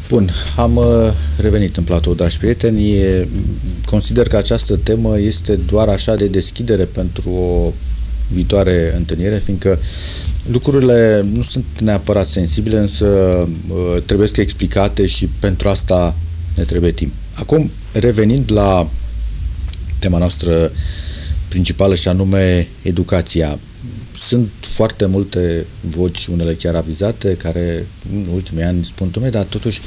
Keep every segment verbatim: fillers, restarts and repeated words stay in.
Bun, am uh, revenit în platou, dragi prieteni. Consider că această temă este doar așa de deschidere pentru o viitoare întâlnire, fiindcă lucrurile nu sunt neapărat sensibile, însă uh, trebuie să explicate și pentru asta ne trebuie timp. Acum, revenind la tema noastră principală și anume educația. Sunt foarte multe voci, unele chiar avizate, care în ultimii ani spun, dom'le, dar totuși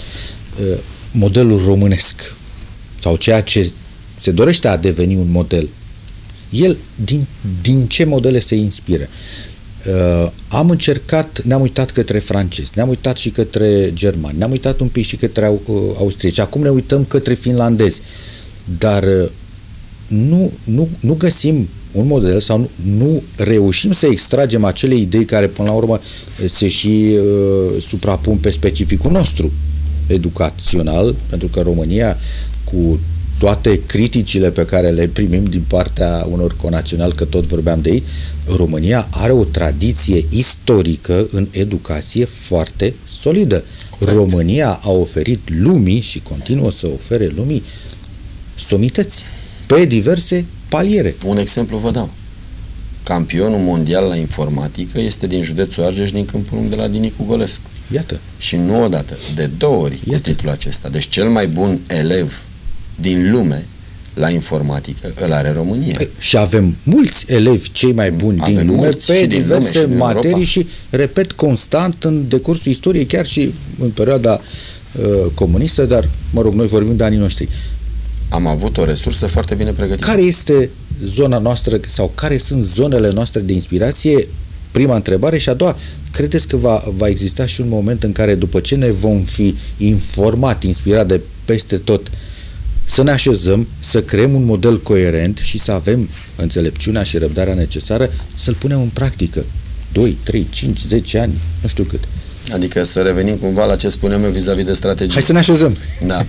modelul românesc sau ceea ce se dorește a deveni un model, el din, din ce modele se inspiră? Uh, am încercat, ne-am uitat către francezi, ne-am uitat și către germani, ne-am uitat un pic și către uh, austrieci, acum ne uităm către finlandezi, dar uh, nu, nu, nu găsim un model sau nu, nu reușim să extragem acele idei care până la urmă se și uh, suprapun pe specificul nostru educațional, pentru că România, cu toate criticile pe care le primim din partea unor conaționali, că tot vorbeam de ei, România are o tradiție istorică în educație foarte solidă. Corect. România a oferit lumii și continuă să ofere lumii somități pe diverse paliere. Un exemplu vă dau. Campionul mondial la informatică este din județul Argeș, din Câmpul Lung, de la Dinicu Golescu. Iată. Și nu odată, de două ori cu Iată. titlul acesta. Deci cel mai bun elev din lume la informatică îl are România. Păi, și avem mulți elevi cei mai buni avem din lume pe diverse lume și materii și, repet, constant în decursul istoriei, chiar și în perioada uh, comunistă, dar, mă rog, noi vorbim de anii noștri. Am avut o resursă foarte bine pregătită. Care este zona noastră sau care sunt zonele noastre de inspirație? Prima întrebare. Și a doua, credeți că va, va exista și un moment în care, după ce ne vom fi informat, inspirat de peste tot, să ne așezăm, să creăm un model coerent și să avem înțelepciunea și răbdarea necesară să-l punem în practică? doi, trei, cinci, zece ani, nu știu cât. Adică să revenim cumva la ce spuneam eu vis-a-vis de strategie. Hai să ne așezăm. Da.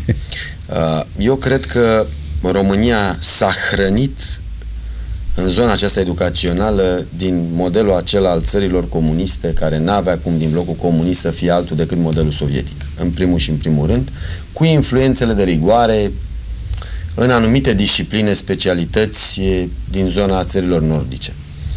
Eu cred că România s-a hrănit în zona aceasta educațională din modelul acela al țărilor comuniste, care n-avea cum din blocul comunist să fie altul decât modelul sovietic, în primul și în primul rând, cu influențele de rigoare în anumite discipline, specialități din zona țărilor nordice.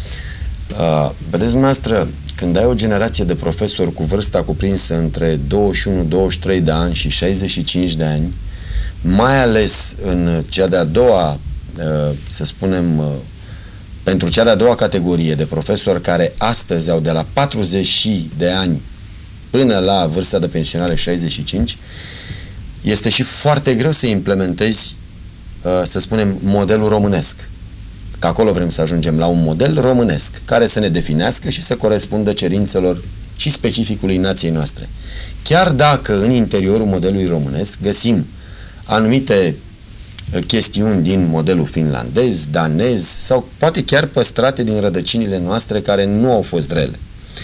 Vedeți, dumneavoastră, când ai o generație de profesori cu vârsta cuprinsă între douăzeci și unu douăzeci și trei de ani și șaizeci și cinci de ani, mai ales în cea de-a doua, să spunem, pentru cea de-a doua categorie de profesori care astăzi au de la patruzeci de ani până la vârsta de pensionare șaizeci și cinci, este și foarte greu să implementezi, să spunem, modelul românesc. Că acolo vrem să ajungem la un model românesc, care să ne definească și să corespundă cerințelor și specificului nației noastre. Chiar dacă în interiorul modelului românesc găsim anumite chestiuni din modelul finlandez, danez sau poate chiar păstrate din rădăcinile noastre care nu au fost rele.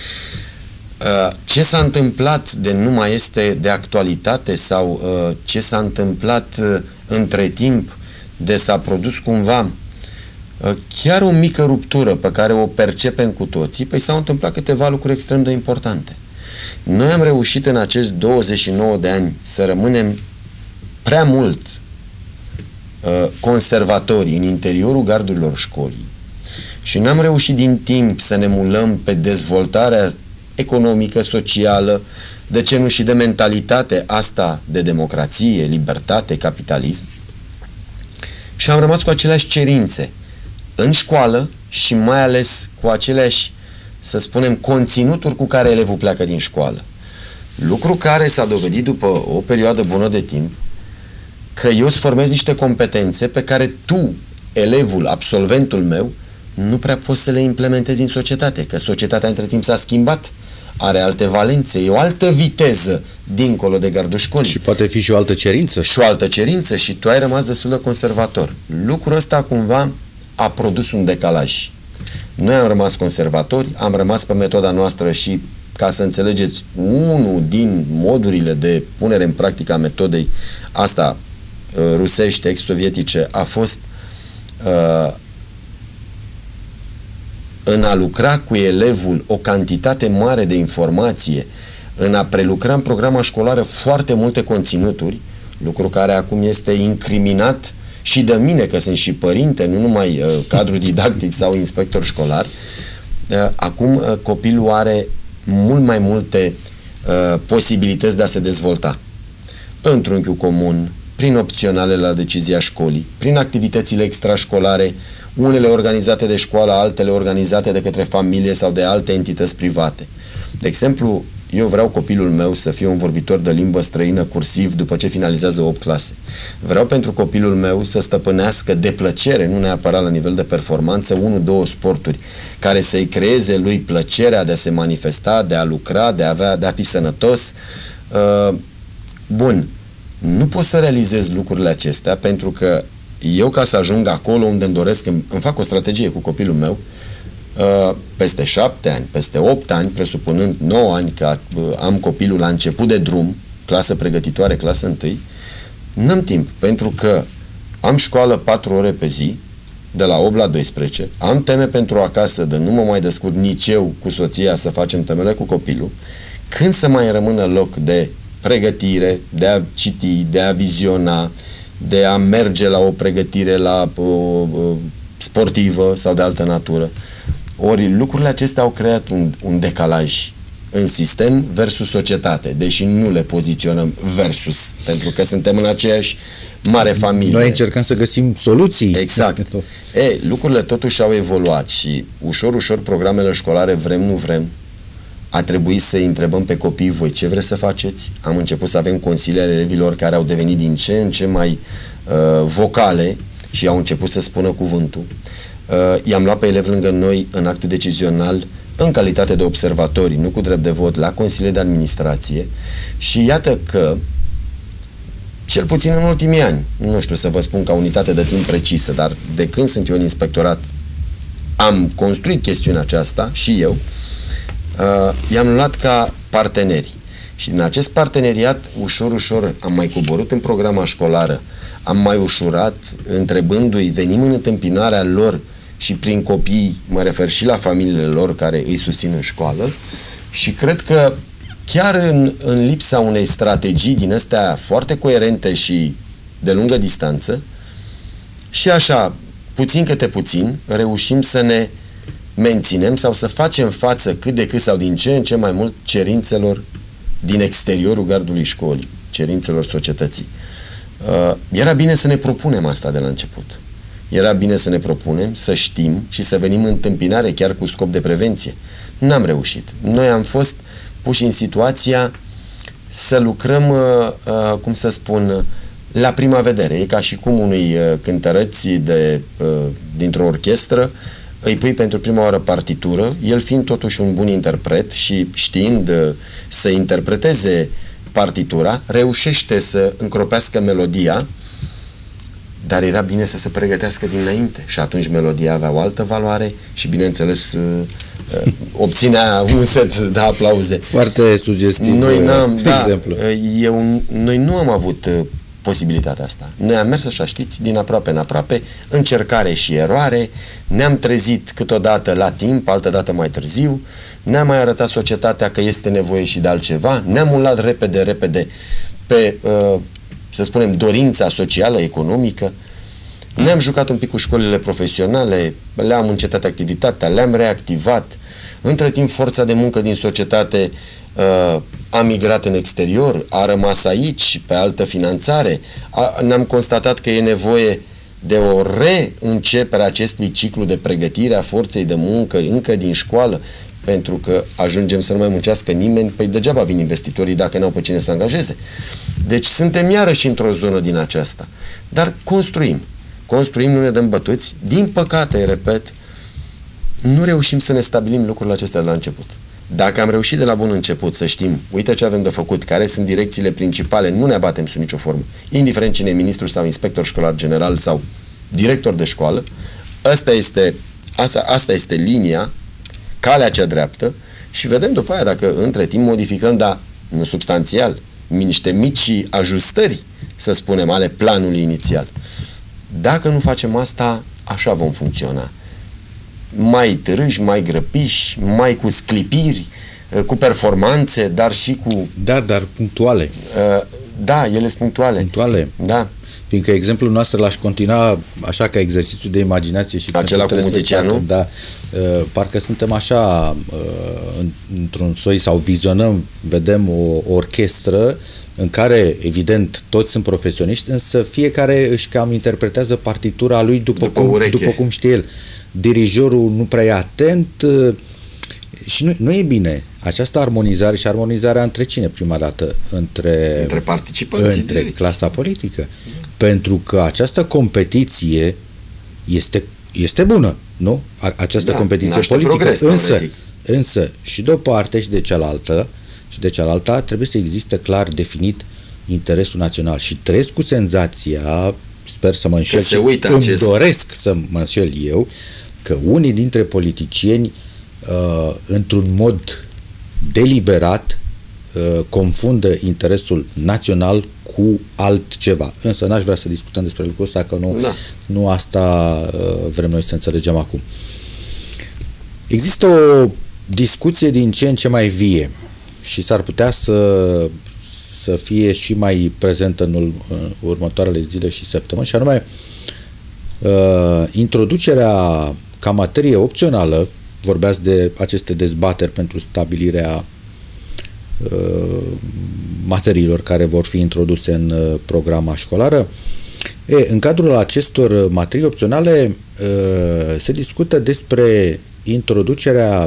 Ce s-a întâmplat de nu mai este de actualitate sau ce s-a întâmplat între timp de s-a produs cumva chiar o mică ruptură pe care o percepem cu toții, păi s-au întâmplat câteva lucruri extrem de importante. Noi am reușit în acești douăzeci și nouă de ani să rămânem prea mult uh, conservatori în interiorul gardurilor școlii și n-am reușit din timp să ne mulăm pe dezvoltarea economică, socială, de ce nu și de mentalitate asta de democrație, libertate, capitalism, și am rămas cu aceleași cerințe în școală și mai ales cu aceleași, să spunem, conținuturi cu care elevul pleacă din școală. Lucru care s-a dovedit după o perioadă bună de timp că eu îți formez niște competențe pe care tu, elevul, absolventul meu, nu prea poți să le implementezi în societate, că societatea între timp s-a schimbat, are alte valențe, e o altă viteză dincolo de gardul școlii. Și poate fi și o altă cerință. Și o altă cerință și tu ai rămas destul de conservator. Lucrul ăsta cumva a produs un decalaj. Noi am rămas conservatori, am rămas pe metoda noastră și, ca să înțelegeți, unul din modurile de punere în practică a metodei asta rusești, ex-sovietice, a fost uh, în a lucra cu elevul o cantitate mare de informație în a prelucra în programa școlară foarte multe conținuturi, lucru care acum este incriminat și de mine, că sunt și părinte, nu numai uh, cadru didactic sau inspector școlar. Uh, acum uh, copilul are mult mai multe uh, posibilități de a se dezvolta. Într-un trunchiul comun, prin opționale la decizia școlii, prin activitățile extrașcolare, unele organizate de școală, altele organizate de către familie sau de alte entități private. De exemplu, eu vreau copilul meu să fie un vorbitor de limbă străină cursiv după ce finalizează opt clase. Vreau pentru copilul meu să stăpânească de plăcere, nu neapărat la nivel de performanță, unu, două sporturi care să-i creeze lui plăcerea de a se manifesta, de a lucra, de a, avea, de a fi sănătos. Uh, bun, nu pot să realizez lucrurile acestea pentru că eu, ca să ajung acolo unde îmi doresc, îmi, îmi fac o strategie cu copilul meu, uh, peste șapte ani, peste opt ani, presupunând nouă ani că uh, am copilul la început de drum, clasă pregătitoare, clasă întâi, n-am timp, pentru că am școală patru ore pe zi, de la opt la doisprezece, am teme pentru acasă, de nu mă mai descurc nici eu cu soția să facem temele cu copilul, când să mai rămână loc de pregătire, de a citi, de a viziona, de a merge la o pregătire la o, o, sportivă sau de altă natură. Ori lucrurile acestea au creat un, un decalaj în sistem versus societate, deși nu le poziționăm versus, pentru că suntem în aceeași mare familie. Noi încercăm să găsim soluții. Exact. E, lucrurile totuși au evoluat și ușor, ușor programele școlare, vrem, nu vrem, a trebuit să îi întrebăm pe copii, voi ce vreți să faceți? Am început să avem consilii ale elevilor care au devenit din ce în ce mai uh, vocale și au început să spună cuvântul. Uh, i-am luat pe elevi lângă noi în actul decizional în calitate de observatori, nu cu drept de vot, la consiliile de administrație și iată că cel puțin în ultimii ani, nu știu să vă spun ca unitate de timp precisă, dar de când sunt eu în inspectorat am construit chestiunea aceasta și eu, Uh, i-am luat ca parteneri și în acest parteneriat ușor, ușor am mai coborât în programa școlară, am mai ușurat întrebându-i, venim în întâmpinarea lor și prin copii, mă refer și la familiile lor care îi susțin în școală și cred că chiar în, în lipsa unei strategii din astea foarte coerente și de lungă distanță și așa, puțin câte puțin, reușim să ne menținem sau să facem față cât de cât sau din ce în ce mai mult cerințelor din exteriorul gardului școlii, cerințelor societății. Uh, era bine să ne propunem asta de la început. Era bine să ne propunem, să știm și să venim în întâmpinare chiar cu scop de prevenție. N-am reușit. Noi am fost puși în situația să lucrăm, uh, uh, cum să spun, la prima vedere. E ca și cum unui uh, cântăreț de, uh, dintr-o orchestră îi pui pentru prima oară partitură, el fiind totuși un bun interpret și știind uh, să interpreteze partitura, reușește să încropească melodia, dar era bine să se pregătească dinainte și atunci melodia avea o altă valoare și, bineînțeles, uh, uh, obținea un set de aplauze. Foarte sugestiv noi n-am, da, exemplu. Eu, noi nu am avut uh, posibilitatea asta. Noi am mers, așa știți, din aproape în aproape, încercare și eroare, ne-am trezit câteodată la timp, altădată mai târziu, ne-am mai arătat societatea că este nevoie și de altceva, ne-am ulat repede, repede pe, uh, să spunem, dorința socială, economică, ne-am jucat un pic cu școlile profesionale, le-am încetat activitatea, le-am reactivat, între timp forța de muncă din societate uh, a migrat în exterior, a rămas aici pe altă finanțare, ne-am constatat că e nevoie de o reîncepere a acestui ciclu de pregătire a forței de muncă încă din școală, pentru că ajungem să nu mai muncească nimeni, păi degeaba vin investitorii dacă n-au pe cine să angajeze. Deci suntem iarăși într-o zonă din aceasta. Dar construim. Construim, nu ne dăm bătuți. Din păcate, repet, nu reușim să ne stabilim lucrurile acestea de la început. Dacă am reușit de la bun început să știm, uite ce avem de făcut, care sunt direcțiile principale, nu ne abatem sub nicio formă, indiferent cine e ministru sau inspector școlar general sau director de școală, asta este, asta, asta este linia, calea cea dreaptă și vedem după aia dacă între timp modificăm, dar nu substanțial, niște mici ajustări, să spunem, ale planului inițial. Dacă nu facem asta, așa vom funcționa. Mai târâși, mai grăpiși, mai cu sclipiri, cu performanțe, dar și cu... Da, dar punctuale. Da, ele sunt punctuale. Punctuale. Da. Fiindcă exemplul nostru l-aș continua așa ca exercițiu de imaginație și acela cu muzicianul? Da. Parcă suntem așa într-un soi sau vizionăm, vedem o orchestră în care, evident, toți sunt profesioniști, însă fiecare își cam interpretează partitura lui după, după, cum, după cum știe el. Dirijorul nu prea e atent și nu, nu e bine. Această armonizare și armonizarea între cine prima dată? Între, între participanții. Între clasa politică. Da. Pentru că această competiție este, este bună, nu? Această da, competiție politică. Progres, însă, însă, și de o parte și de cealaltă, și de cealaltă trebuie să existe clar definit interesul național. Și trăiesc cu senzația, sper să mă înșel și îmi acest... doresc să mă înșel eu, că unii dintre politicieni uh, într-un mod deliberat uh, confundă interesul național cu altceva. Însă n-aș vrea să discutăm despre lucrul ăsta, că nu, da. nu asta uh, vrem noi să înțelegem acum. Există o discuție din ce în ce mai vie și s-ar putea să, să fie și mai prezentă în următoarele zile și săptămâni, și anume uh, introducerea ca materie opțională, vorbeați de aceste dezbateri pentru stabilirea uh, materiilor care vor fi introduse în uh, programa școlară. E, în cadrul acestor materii opționale uh, se discută despre introducerea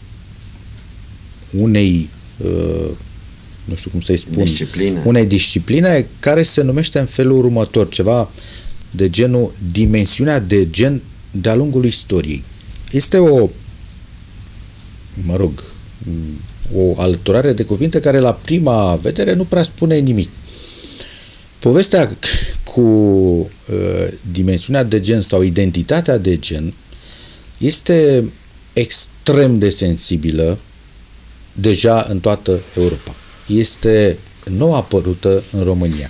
unei uh, nu știu cum să-i spun, discipline. unei discipline care se numește în felul următor, ceva de genul dimensiunea de gen de-a lungul istoriei. Este o, mă rog, o alăturare de cuvinte care la prima vedere nu prea spune nimic. Povestea cu uh, dimensiunea de gen sau identitatea de gen este extrem de sensibilă deja în toată Europa. Este nou apărută în România.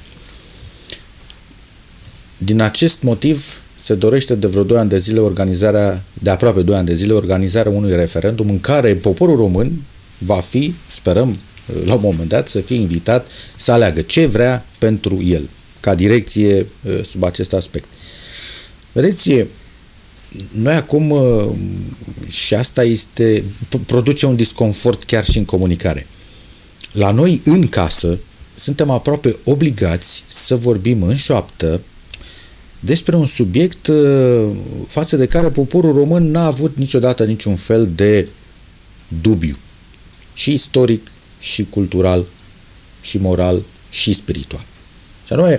Din acest motiv se dorește de vreo doi ani de zile organizarea, de aproape doi ani de zile, organizarea unui referendum în care poporul român va fi, sperăm, la un moment dat, să fie invitat să aleagă ce vrea pentru el, ca direcție sub acest aspect. Vedeți, noi acum, și asta este, produce un disconfort chiar și în comunicare. La noi, în casă, suntem aproape obligați să vorbim în șoaptă despre un subiect față de care poporul român n-a avut niciodată niciun fel de dubiu. Și istoric, și cultural, și moral, și spiritual. Și anume,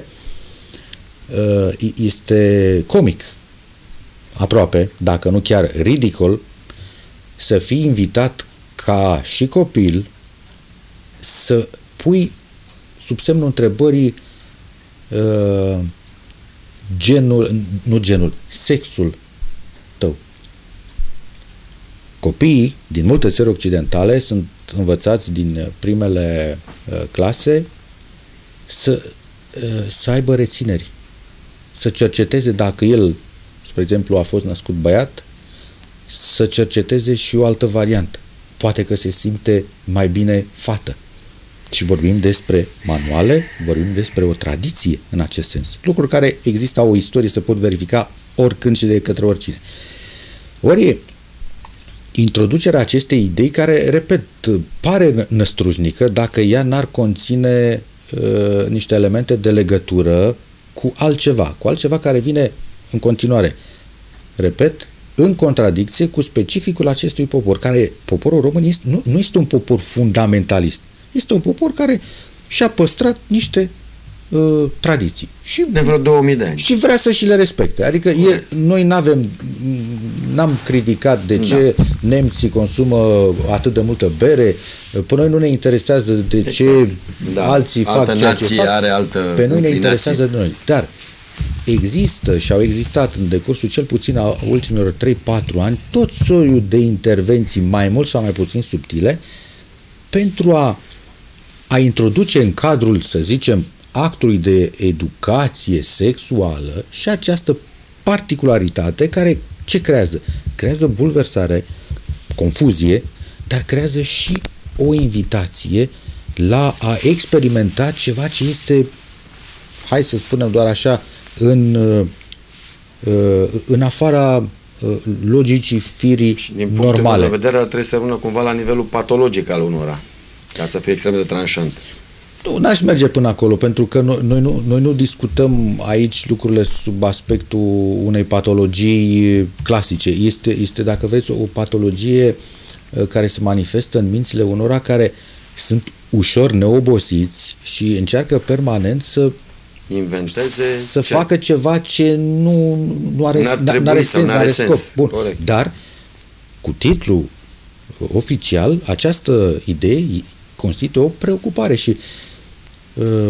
este comic, aproape, dacă nu chiar ridicol, să fii invitat ca și copil să pui sub semnul întrebării uh, genul, nu genul, sexul tău. Copiii din multe țări occidentale sunt învățați din primele uh, clase să, uh, să aibă rețineri, să cerceteze dacă el, spre exemplu, a fost născut băiat, să cerceteze și o altă variantă. Poate că se simte mai bine fată. Și vorbim despre manuale, vorbim despre o tradiție în acest sens. Lucruri care există, o istorie, se pot verifica oricând și de către oricine. Ori, introducerea acestei idei care, repet, pare năstrușnică dacă ea n-ar conține uh, niște elemente de legătură cu altceva, cu altceva care vine în continuare, repet, în contradicție cu specificul acestui popor, care, poporul român, este, nu, nu este un popor fundamentalist, este un popor care și-a păstrat niște uh, tradiții. Și, de vreo două mii de ani. Și vrea să și le respecte. Adică e, noi n-avem, n-am criticat de ce da. nemții consumă atât de multă bere, pe noi nu ne interesează de exact. ce da. alții altă fac ceea ce fac, are altă pe noi ne interesează de noi. Dar există și au existat în decursul cel puțin a ultimilor trei patru ani tot soiul de intervenții mai mult sau mai puțin subtile pentru a, a introduce în cadrul, să zicem, actului de educație sexuală și această particularitate care ce creează? Creează bulversare, confuzie, dar creează și o invitație la a experimenta ceva ce este, hai să spunem doar așa, în, în afara logicii firii și din normale. De vedere ar trebui să rămână cumva la nivelul patologic al unora, ca să fie extrem de tranșant. Nu, n-aș merge până acolo, pentru că noi, noi, nu, noi nu discutăm aici lucrurile sub aspectul unei patologii clasice. Este, este, dacă vreți, o patologie care se manifestă în mințile unora care sunt ușor neobosiți și încearcă permanent să inventeze, să ce... facă ceva ce nu, nu are, n-are sens, n-are scop. Bun. Dar, cu titlul oficial, această idee constituie o preocupare și uh,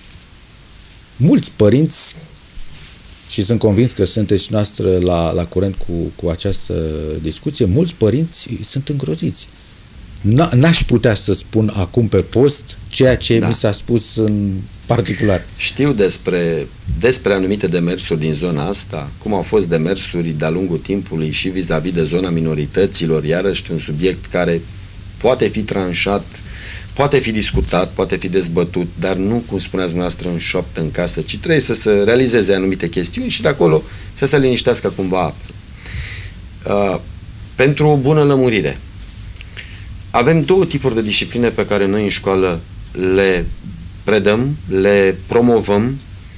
mulți părinți, și sunt convins că sunteți noastră la, la curent cu, cu această discuție, mulți părinți sunt îngroziți. N-aș putea să spun acum pe post ceea ce da. mi s-a spus în particular. Știu despre, despre anumite demersuri din zona asta, cum au fost demersuri de-a lungul timpului și vis-a-vis -vis de zona minorităților, iarăși un subiect care poate fi tranșat, poate fi discutat, poate fi dezbătut, dar nu, cum spuneați dumneavoastră, în șoaptă în casă, ci trebuie să se realizeze anumite chestiuni și de acolo să se liniștească cumva apele. Uh, pentru o bună lămurire, avem două tipuri de discipline pe care noi în școală le predăm, le promovăm,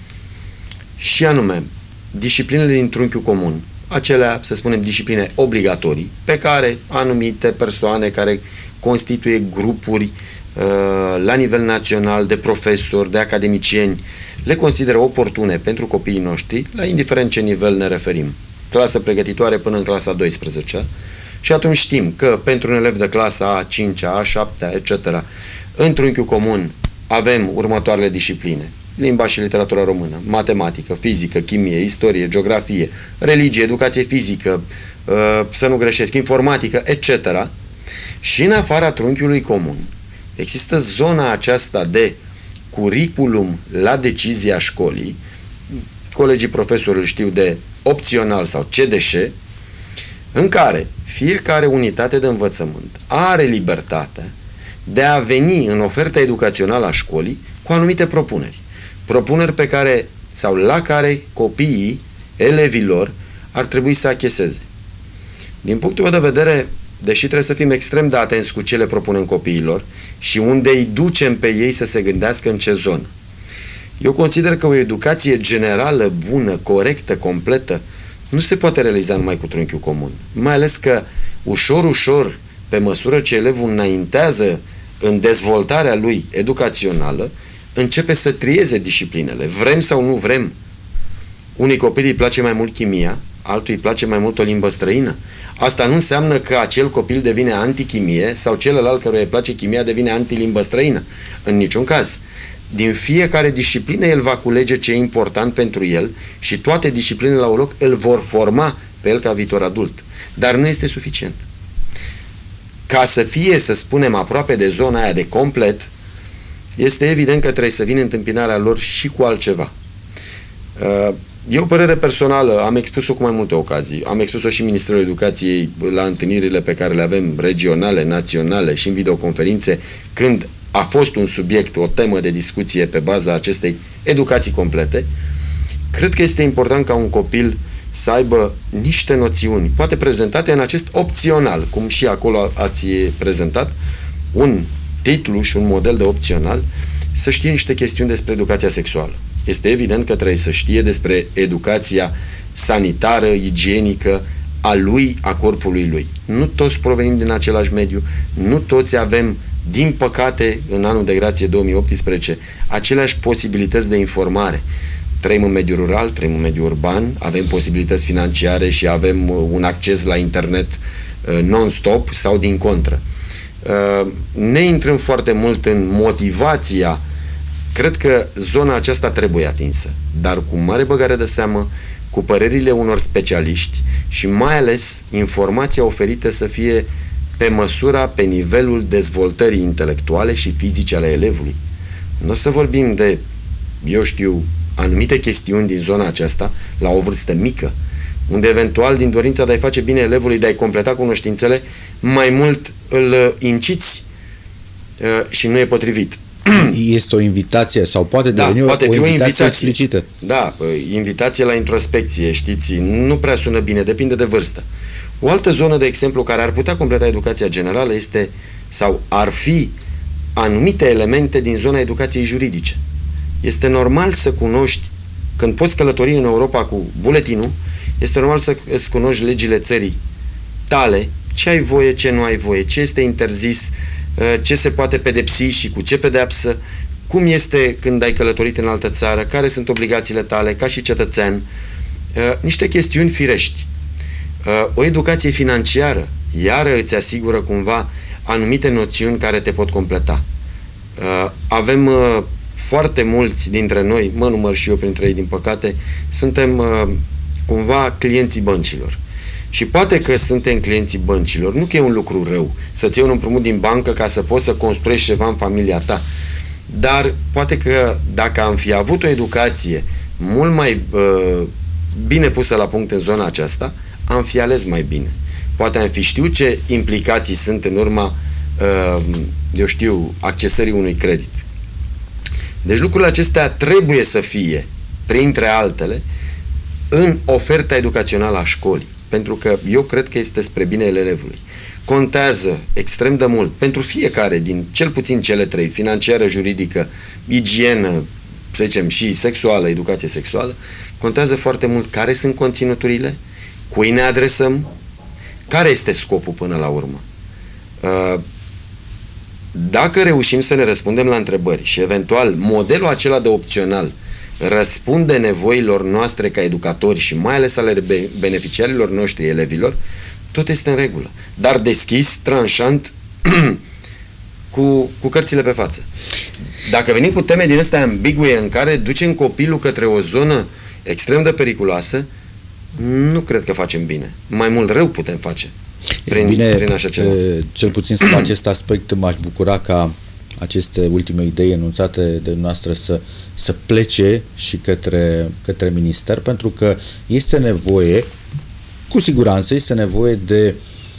și anume disciplinele din trunchiul comun, acelea, să spunem, discipline obligatorii, pe care anumite persoane care constituie grupuri uh, la nivel național de profesori, de academicieni, le consideră oportune pentru copiii noștri, la indiferent ce nivel ne referim. Clasă pregătitoare până în clasa a douăsprezecea. Și atunci știm că pentru un elev de clasa a cincea, a șaptea, et cetera, în trunchiul comun avem următoarele discipline: limba și literatura română, matematică, fizică, chimie, istorie, geografie, religie, educație fizică, să nu greșesc, informatică, et cetera. Și în afara trunchiului comun există zona aceasta de curriculum la decizia școlii, colegii profesori îl știu de opțional sau C D ș, în care fiecare unitate de învățământ are libertatea de a veni în oferta educațională a școlii cu anumite propuneri. Propuneri pe care, sau la care copiii, elevilor, ar trebui să acheseze. Din punctul meu de vedere, deși trebuie să fim extrem de atenți cu ce le propunem copiilor și unde îi ducem pe ei să se gândească în ce zonă, eu consider că o educație generală, bună, corectă, completă, nu se poate realiza numai cu trunchiul comun. Mai ales că ușor, ușor, pe măsură ce elevul înaintează în dezvoltarea lui educațională, începe să trieze disciplinele. Vrem sau nu vrem. Unii copii îi place mai mult chimia, altul îi place mai mult o limbă străină. Asta nu înseamnă că acel copil devine antichimie sau celălalt căruia îi place chimia devine anti-limbă străină. În niciun caz. Din fiecare disciplină el va culege ce e important pentru el și toate disciplinele la un loc îl vor forma pe el ca viitor adult. Dar nu este suficient. Ca să fie, să spunem, aproape de zona aia de complet, este evident că trebuie să vină întâmpinarea lor și cu altceva. E o părere personală, am expus-o cu mai multe ocazii. Am expus-o și Ministerul Educației la întâlnirile pe care le avem regionale, naționale și în videoconferințe, când a fost un subiect, o temă de discuție pe baza acestei educații complete. Cred că este important ca un copil să aibă niște noțiuni, poate prezentate în acest opțional, cum și acolo ați prezentat, un titlu și un model de opțional, să știe niște chestiuni despre educația sexuală. Este evident că trebuie să știe despre educația sanitară, igienică, a lui, a corpului lui. Nu toți provenim din același mediu, nu toți avem, din păcate, în anul de grație două mii optsprezece, aceleași posibilități de informare. Trăim în mediul rural, trăim în mediul urban, avem posibilități financiare și avem un acces la internet non-stop sau din contră. Ne intrăm foarte mult în motivația. Cred că zona aceasta trebuie atinsă, dar cu mare băgare de seamă, cu părerile unor specialiști și mai ales informația oferită să fie pe măsura, pe nivelul dezvoltării intelectuale și fizice ale elevului. Nu o să vorbim de, eu știu, anumite chestiuni din zona aceasta la o vârstă mică, unde eventual din dorința de a-i face bine elevului, de a-i completa cunoștințele, mai mult îl inciți și nu e potrivit. Este o invitație sau poate da, deveni poate o, fi o invitație, invitație explicită. Da, invitație la introspecție, știți, nu prea sună bine, depinde de vârstă. O altă zonă, de exemplu, care ar putea completa educația generală este, sau ar fi, anumite elemente din zona educației juridice. Este normal să cunoști, când poți călători în Europa cu buletinul, este normal să îți cunoști legile țării tale, ce ai voie, ce nu ai voie, ce este interzis, ce se poate pedepsi și cu ce pedeapsă, cum este când ai călătorit în altă țară, care sunt obligațiile tale ca și cetățean, niște chestiuni firești. O educație financiară, iară îți asigură cumva anumite noțiuni care te pot completa. Avem foarte mulți dintre noi, mă număr și eu printre ei din păcate, suntem cumva clienții băncilor. Și poate că suntem clienții băncilor, nu că e un lucru rău să-ți iei un împrumut din bancă ca să poți să construiești ceva în familia ta, dar poate că dacă am fi avut o educație mult mai uh, bine pusă la punct în zona aceasta, am fi ales mai bine. Poate am fi știut ce implicații sunt în urma, uh, eu știu, accesării unui credit. Deci lucrurile acestea trebuie să fie, printre altele, în oferta educațională a școlii. Pentru că eu cred că este spre binele elevului. Contează extrem de mult pentru fiecare din cel puțin cele trei, financiară, juridică, igienă, să zicem, și sexuală, educație sexuală, contează foarte mult care sunt conținuturile, cui ne adresăm, care este scopul până la urmă. Dacă reușim să ne răspundem la întrebări și eventual modelul acela de opțional răspunde nevoilor noastre ca educatori și mai ales ale beneficiarilor noștri, elevilor, tot este în regulă. Dar deschis, tranșant, cu, cu cărțile pe față. Dacă venim cu teme din astea ambigue în care ducem copilul către o zonă extrem de periculoasă, nu cred că facem bine. Mai mult rău putem face prin, bine, prin așa ceva. Cel puțin sub acest aspect m-aș bucura ca aceste ultime idei enunțate de noastră să, să plece și către, către minister, pentru că este nevoie, cu siguranță este nevoie de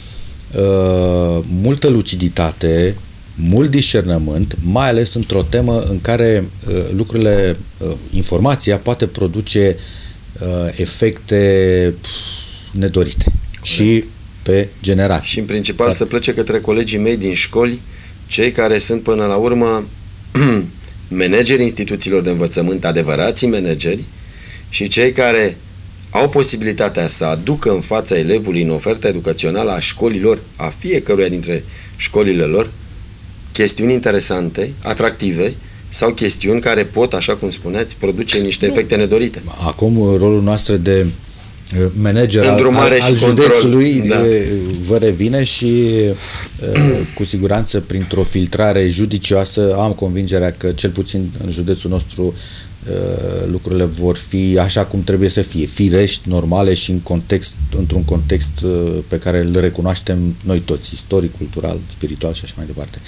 uh, multă luciditate, mult discernământ, mai ales într-o temă în care uh, lucrurile, uh, informația poate produce uh, efecte nedorite. Corect. Și pe generații. Și în principal Dar... să plece către colegii mei din școli, cei care sunt până la urmă manageri instituțiilor de învățământ, adevărații manageri, și cei care au posibilitatea să aducă în fața elevului în oferta educațională a școlilor, a fiecăruia dintre școlile lor, chestiuni interesante, atractive, sau chestiuni care pot, așa cum spuneați, produce niște nu. efecte nedorite. Acum rolul nostru de manager al, al, al județului da. vă revine și cu siguranță printr-o filtrare judicioasă am convingerea că cel puțin în județul nostru lucrurile vor fi așa cum trebuie să fie, firești, normale și în context, într-un context pe care îl recunoaștem noi toți, istoric, cultural, spiritual și așa mai departe.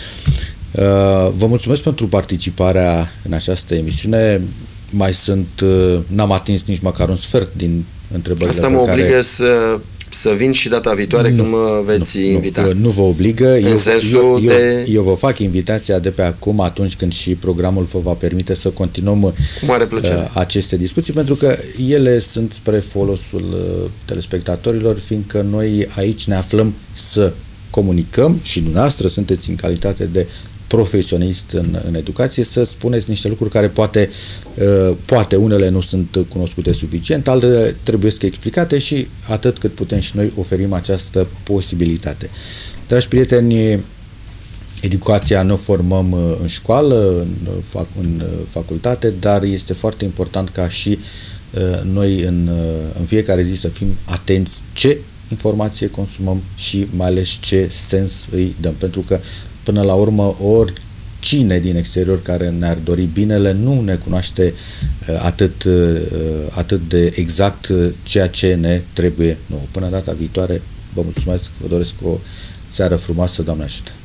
Vă mulțumesc pentru participarea în această emisiune. Mai sunt, n-am atins nici măcar un sfert din întrebările Asta mă obligă care... să, să vin și data viitoare nu, când mă veți nu, invita. Nu, nu vă obligă. În eu, sensul eu, de... eu, eu vă fac invitația de pe acum, atunci când și programul vă va permite să continuăm cu mare plăcere. Uh, aceste discuții, pentru că ele sunt spre folosul uh, telespectatorilor, fiindcă noi aici ne aflăm să comunicăm și dumneavoastră sunteți în calitate de profesionist în, în educație, să spuneți niște lucruri care poate, uh, poate unele nu sunt cunoscute suficient, altele trebuie să explicate și atât cât putem și noi oferim această posibilitate. Dragi prieteni, educația nu formăm în școală, în, fac, în facultate, dar este foarte important ca și uh, noi în, în fiecare zi să fim atenți ce informație consumăm și mai ales ce sens îi dăm, pentru că până la urmă, oricine din exterior care ne-ar dori binele nu ne cunoaște atât, atât de exact ceea ce ne trebuie nouă. Până data viitoare, vă mulțumesc, vă doresc o seară frumoasă, Doamne ajută!